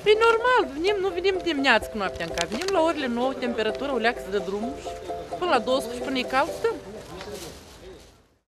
E normal, nu venim dimineața cu noaptea în cap. Venim la orele 9, temperatura o leacă să dă drumul și până la 12, până e cald, stăm.